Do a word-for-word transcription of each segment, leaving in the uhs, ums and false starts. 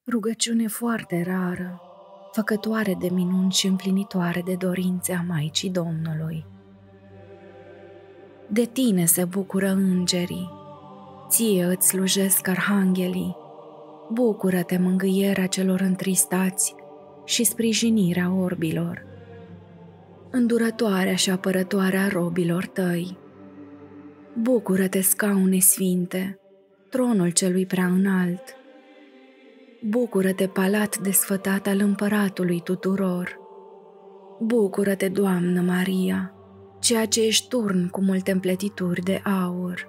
Rugăciune foarte rară, făcătoare de minuni și împlinitoare de dorințe a Maicii Domnului. De tine se bucură îngerii, ție îți slujesc arhanghelii, bucură-te mângâierea celor întristați și sprijinirea orbilor, îndurătoarea și apărătoarea robilor tăi. Bucură-te, scaune sfinte, tronul celui prea înalt. Bucură-te, palat desfătat al împăratului tuturor. Bucură-te, Doamnă Maria, ceea ce ești turn cu multe împletituri de aur.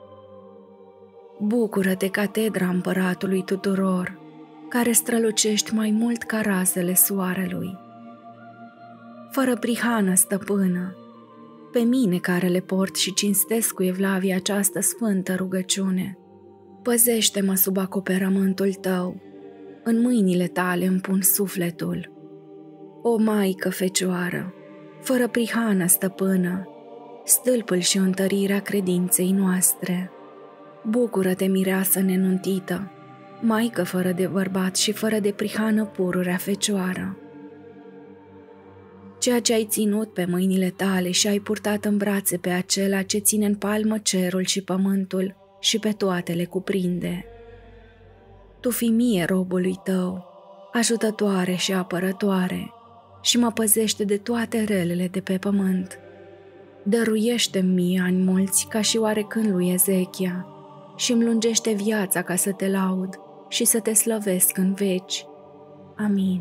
Bucură-te, catedra împăratului tuturor, care strălucești mai mult ca razele soarelui. Fără prihană, stăpână, pe mine care le port și cinstesc cu evlavie această sfântă rugăciune, păzește-mă sub acoperământul tău, în mâinile tale îmi pun sufletul. O Maică Fecioară, fără prihană, stăpână, stâlpul și întărirea credinței noastre. Bucură-te, mireasă nenuntită, Maică fără de bărbat și fără de prihană pururea Fecioară. Ceea ce ai ținut pe mâinile tale și ai purtat în brațe pe acela ce ține în palmă cerul și pământul și pe toate le cuprinde. Tu fii mie robului tău, ajutătoare și apărătoare, și mă păzește de toate relele de pe pământ. Dăruiește-mi mie ani mulți ca și oarecând lui Ezechia și îmi lungește viața ca să te laud și să te slăvesc în veci. Amin.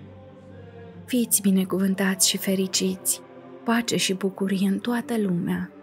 Fiți binecuvântați și fericiți, pace și bucurie în toată lumea.